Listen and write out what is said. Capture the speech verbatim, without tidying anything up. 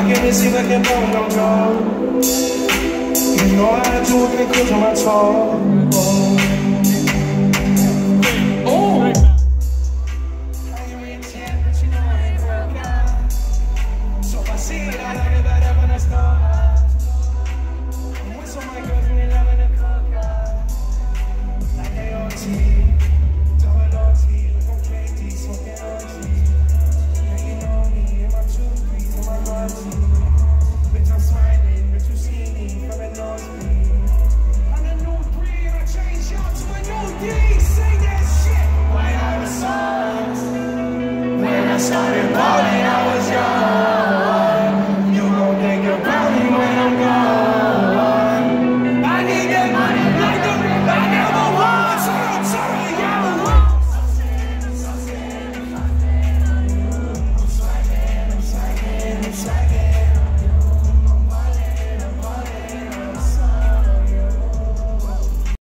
Give me see like you're going, don't go. You know I had to work and close on my toe.